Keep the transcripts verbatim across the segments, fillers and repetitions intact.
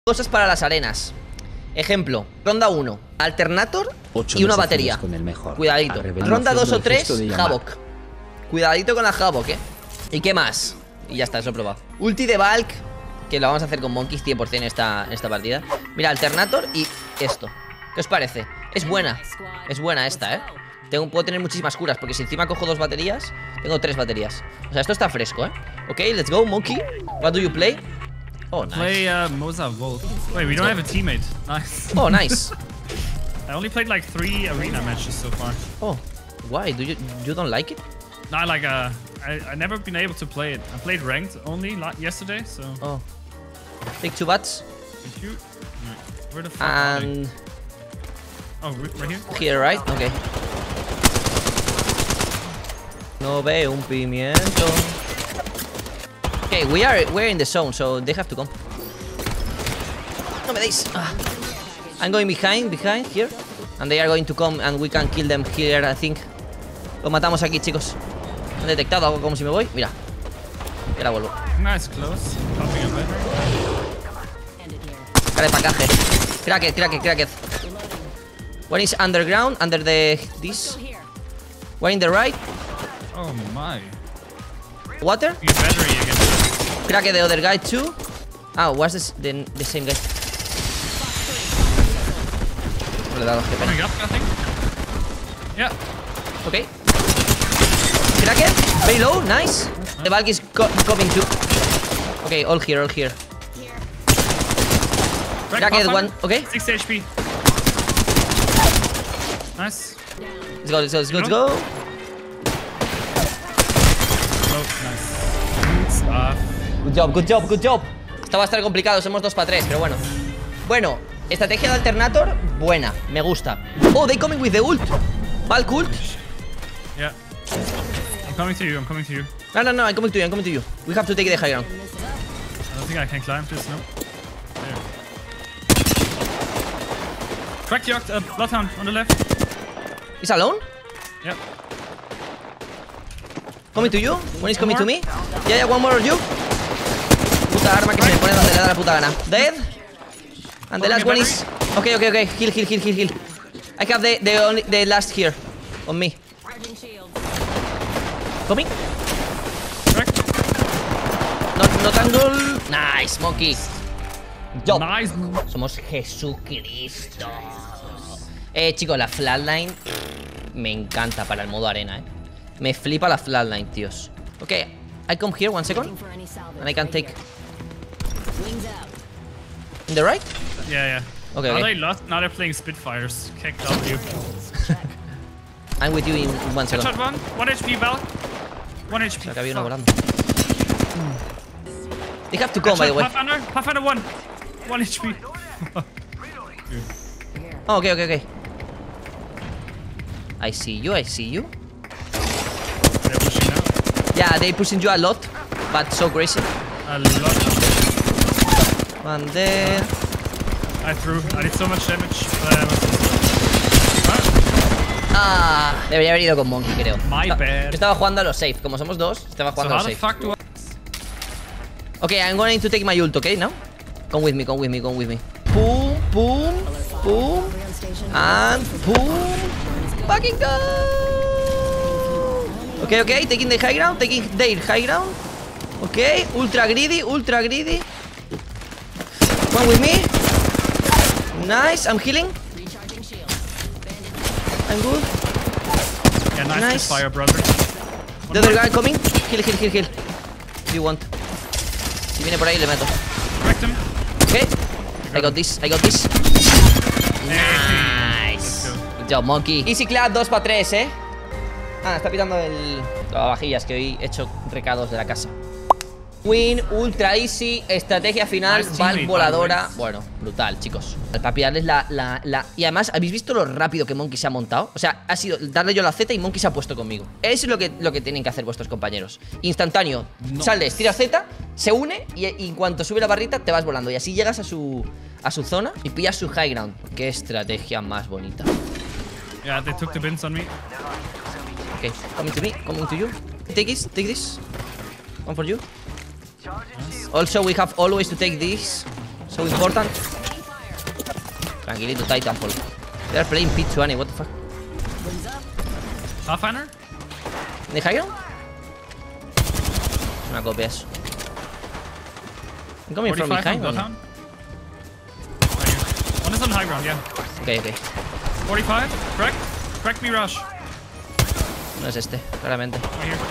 Cosas para las arenas. Ejemplo, ronda uno, Alternator y una batería. Con el mejor. Cuidadito. Ronda dos o tres, Havoc. Cuidadito con la Havoc, eh. ¿Y qué más? Y ya está, eso he probado. Ulti de Valk, que lo vamos a hacer con Monkeys cien por cien en esta, en esta partida. Mira, Alternator y esto. ¿Qué os parece? Es buena. Es buena esta, eh. Tengo, puedo tener muchísimas curas, porque si encima cojo dos baterías, tengo tres baterías. O sea, esto está fresco, eh. Ok, let's go, Monkey. What do you play? Oh, nice. Play uh, Mozart Wolf. Wait, we don't have a teammate. Nice. Oh, nice. I only played like three arena matches so far. Oh, why? Do you you don't like it? No, like uh, I I never been able to play it. I played ranked only yesterday, so. Oh, take two bats. Thank you. Right. Where the fuck And are they? Oh, right here. Here, right? Okay. No veo un pimiento. Okay, we are we're in the zone, so they have to come. No me deis. Ah. I'm going behind, behind here, and they are going to come, and we can kill them here. I think. Lo matamos aquí, chicos. Han detectado algo como si me voy. Mira. Y ahora vuelvo. Nice close. Popping a better. Cara de pacaje. Crack it, crack it, crack it. One is underground, under the this. One in the right. Oh my. Water. You battery again. Crack the other guy too. Ah, was this the, the same guy? No le he dado, qué pena. Coming up, I think. Yeah. Okay. Crack it. Very low. Nice. The Valk is co coming too. Okay, all here, all here. Crack it one. Okay. six H P. Nice. Let's go. Let's go. Let's go. Let's go. Oh, nice. Stuff. Good job. Good job. Good job. Esto va a estar complicado. Somos dos para tres, pero bueno. Bueno, estrategia de Alternator, buena. Me gusta. Oh, they coming with the ult. Valk ult. Yeah. I'm coming to you. I'm coming to you. No, no, no. I'm coming to you. I'm coming to you. We have to take the high ground. I don't think I can climb this. No. There. Crack Yacht, uh, Bloodhound on the left. He's alone? Yep. Coming to you. One is coming to more? me. Yeah, yeah, one more of you. Puta arma que se me pone donde le da la puta gana. Dead. And the last one is. Okay, okay, okay. Heal, heal, heal, heal, heal. I have the the only the last here on me. Coming. Crack. Not, not angle. Nice, Monkey. Job. Nice. Somos Jesucristo. Eh, chicos, la flatline me encanta para el modo arena, eh. Me flipa la flatline, tíos. Ok, I come here one second and I can take. In the right? Yeah, yeah. Okay, Now okay. they lost. Now they're playing Spitfires. Kick W. I'm with you in one second. Shot one. One H P, Val. One H P. Acá había uno Fuck. volando. They have to come, by the way. Pathfinder. Pathfinder one. One H P. Oh, okay, okay, okay. I see you, I see you. They're pushing now. Yeah, they pushing you a lot, but so crazy. A lot. One there. I threw. I did so much damage. But I was... Ah, debería haber ido con Monkey, creo. My No, bad. yo estaba jugando a los safe. Como somos dos, estaba So jugando a how los the safe. fuck do I... Okay, I'm going to take my ult, okay, now? Come with me, come with me, come with me. Boom, boom, boom, and boom. Fucking go! Okay, okay, taking the high ground, taking their high ground. Okay, ultra greedy, ultra greedy. One with me. Nice, I'm healing. I'm good. Yeah, nice, Nice. fire, brother. The other guy coming. Heal, heal, heal, heal. If you want. Si viene por ahí, le meto. Wrecked him. Okay. I got this, I got this. Let's Nice. go. Good job, Monkey. Easy clap dos para tres, ¿eh? Ah, está pitando el lavavajillas, que hoy he hecho recados de la casa. Win, ultra easy, estrategia final, Nice Valk teammate, voladora. by the way. Bueno, brutal, chicos. Para pillarles la, la, la... Y además, ¿habéis visto lo rápido que Monkey se ha montado? O sea, ha sido darle yo la Z y Monkey se ha puesto conmigo. Eso es lo que, lo que tienen que hacer vuestros compañeros. Instantáneo. No. Sales, tiras Z, se une y, y en cuanto sube la barrita te vas volando. Y así llegas a su, a su zona y pillas su high ground. Qué estrategia más bonita. Yeah, they took the bins on me. Okay, coming to me, coming to you. Take this, take this. One for you. Also, we have always to take this. So important. Tranquilito, Titanfall. They are playing P twenty, what the fuck? Pathfinder? ¿De high ground? Una copia eso. I'm coming from behind. From no? One is on high ground, yeah. Ok, ok. forty-five, crack. Crack me rush. No es este, claramente. Right here.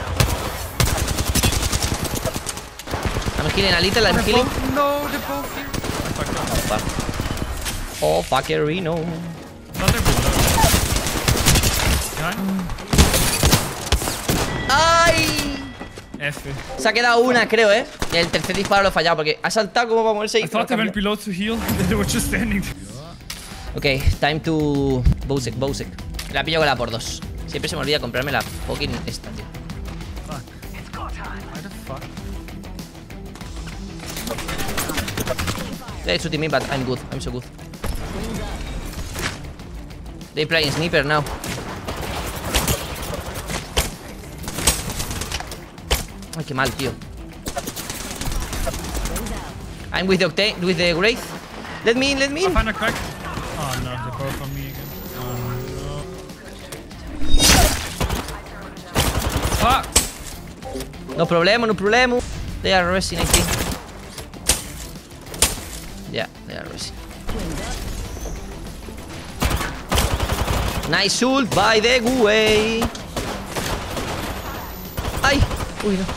I'm healing a little, I'm They're healing. both, no, they're both here. I fucked up. Oh, fuck. Oh, fuckerino. No, they're both. Behind. ¡Ay! F. Se ha quedado una, creo, ¿eh? El tercer disparo lo he fallado porque ha saltado como para moverse. I thought they went below to heal, and they were just standing. Ok, time to... Bosek, Bosek. La pillo con la por dos. Siempre se me olvida comprarme la fucking esta, tío. Fuck. Why the fuck? They're shooting me, but I'm good. I'm so good. They playing sniper now. Ay, qué mal, tío. I'm with the Octane, with the Wraith. Let me in, let me in. I find a crack. Oh no, they're both on me again. Oh no. Fuck! No problemo, no problemo. They are resting, I think. Yeah, they are resting. Nice ult by the way. Ay, uy, no.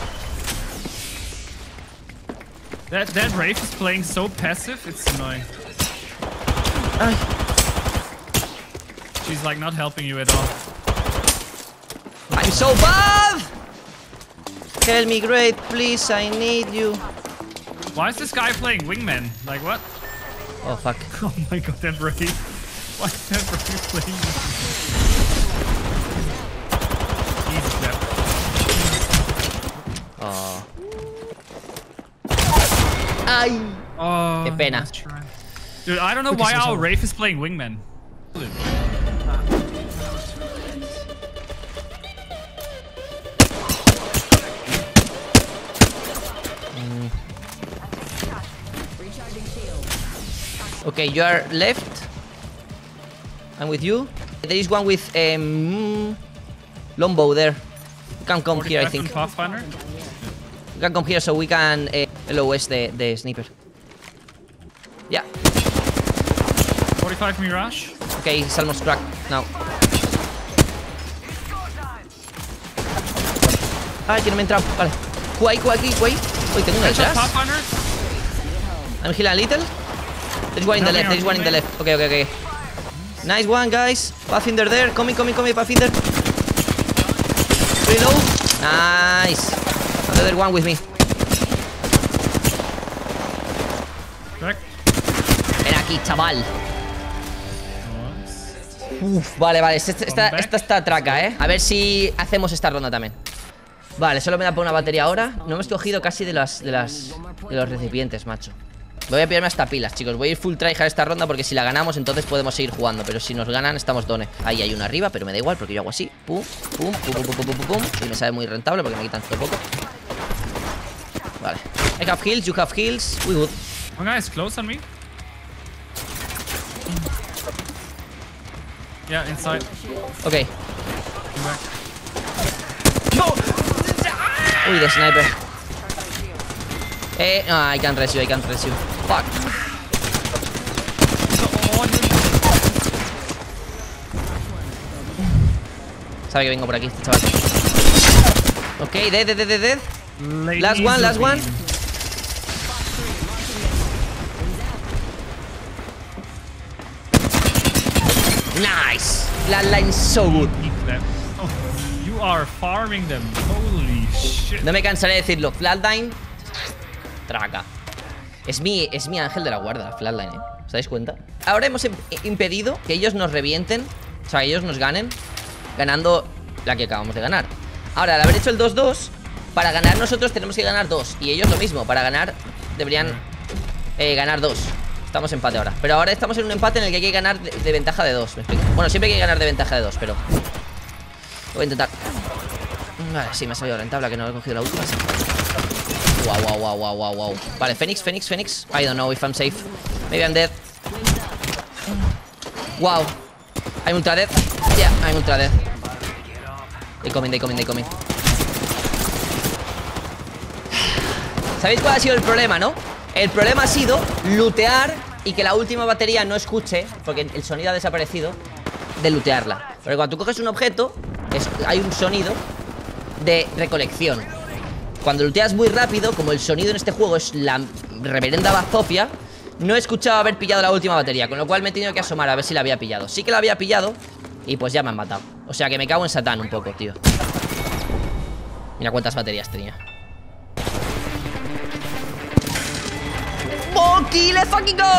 That that Wraith is playing so passive, it's annoying. Ay. She's like not helping you at all. I'm so bad. Help me, great, please. I need you. Why is this guy playing Wingman? Like what? Oh fuck. Oh my god, that Wraith. Why is that Wraith playing? Jesus, that. Oh. Ay. Oh, Qué pena. nice try. Dude, I don't know why our Wraith is playing Wingman. Mm. Okay, you are left. I'm with you. There is one with um, longbow there. You can come here, I think. Pathfinder? You can come here so we can uh, L O S the, the sniper. Yeah. forty-five Mirage. Okay, it's almost cracked now. Ah, que no me he entrado. Vale. Kuai, Kuai, aquí, Kuai. Uy, tengo una Headshot dash. Pathfinder. I'm healing a little. There's one in the left, there's one in the left. Okay, okay, okay. Nice one, guys. Pathfinder there. Coming, coming, coming, Pathfinder. Reload. Nice. Another one with me. Crack. Ven aquí, chaval. Uf, vale, vale. Esta, esta, esta está traca, ¿eh? A ver si hacemos esta ronda también. Vale, solo me da por una batería ahora. No hemos cogido casi de las, de las de los recipientes, macho. Voy a pillarme hasta pilas, chicos. Voy a ir full tryhard esta ronda porque si la ganamos entonces podemos seguir jugando. Pero si nos ganan estamos done. Ahí hay una arriba, pero me da igual porque yo hago así. Pum, pum, pum, pum, pum, pum, pum, pum. Y me sale muy rentable porque me quitan todo poco. Vale. I have heals, you have heals. We good. One guy is close on me. Yeah, inside. Ok. Come back. No. Uy, de sniper. Eh, no, I can't res you, I can't res you. Fuck. Sabe que vengo por aquí, este chaval. Ok, dead, dead, dead, dead. Last one, last one. Nice. Flatline so good. Oh, you are farming them. Holy shit. No me cansaré de decirlo. Flatline. Traca. Es mi, es mi ángel de la guarda, la Flatline, ¿eh? ¿Os dais cuenta? Ahora hemos impedido que ellos nos revienten. O sea, que ellos nos ganen ganando la que acabamos de ganar. Ahora, al haber hecho el dos dos, para ganar nosotros tenemos que ganar dos. Y ellos lo mismo, para ganar deberían eh, ganar dos. Estamos en empate ahora. Pero ahora estamos en un empate en el que hay que ganar de, de ventaja de dos. ¿Me explico? Bueno, siempre hay que ganar de ventaja de dos, pero voy a intentar. Vale, sí, me ha salido rentable, que no he cogido la última. Sí. Wow, wow, wow, wow, wow, wow. Vale, Phoenix, Phoenix, Phoenix. I don't know if I'm safe. Maybe I'm dead. Wow. I'm ultra dead. Yeah, I'm ultra dead. They coming, they coming, they coming. ¿Sabéis cuál ha sido el problema, no? El problema ha sido lootear y que la última batería no escuche, porque el sonido ha desaparecido, de lootearla. Porque cuando tú coges un objeto, es, hay un sonido de recolección. Cuando looteas muy rápido, como el sonido en este juego es la reverenda bazofia, no he escuchado haber pillado la última batería, con lo cual me he tenido que asomar a ver si la había pillado. Sí que la había pillado y pues ya me han matado. O sea que me cago en Satán un poco, tío. Mira cuántas baterías tenía. ¡Monkey, let's fucking go!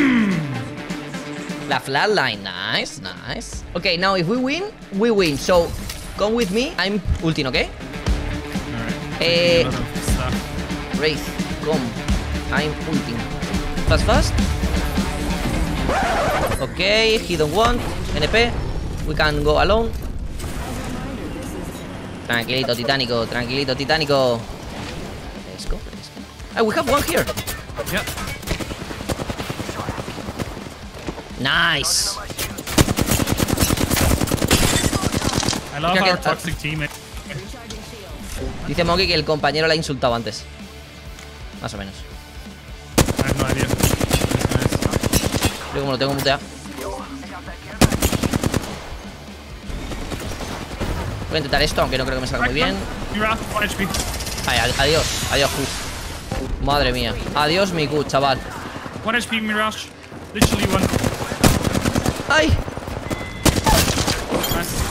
La flatline, nice, nice. Okay, now if we win, we win. So, come with me. I'm ulting, okay? Alright. Eh, Wraith, come. I'm ulting. Fast, fast. Okay, he don't want. N P. We can go alone. Tranquilito, titánico, tranquilito, titánico. Let's go, let's go. Oh, we have one here. Yep. Nice. I love Mira our que- toxic teammate. Dice Monkey que el compañero la ha insultado antes. Más o menos. I have no idea. Yo como lo tengo muteado. Voy a intentar esto, aunque no creo que me salga muy bien. Mirage, one H P. Ay, ad- adiós, adiós, Q. Madre mía. Adiós, mi Q, chaval. one H P, Mirage. Literally one. ¡Ay! Nice. Easy.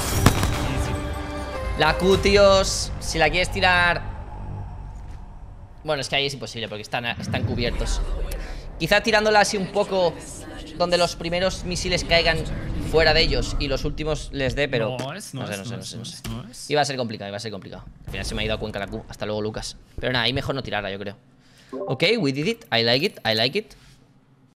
La Q, tíos. Si la quieres tirar. Bueno, es que ahí es imposible porque están, están cubiertos. Quizá tirándola así un poco donde los primeros misiles caigan fuera de ellos y los últimos les dé, pero Nice, no sé, nice, no sé, no nice, sé, no sé. nice, nice. Iba a ser complicado, iba a ser complicado. Al final se me ha ido a Cuenca la Q. Hasta luego, Lucas. Pero nada, ahí mejor no tirarla, yo creo. Ok, we did it. I like it, I like it.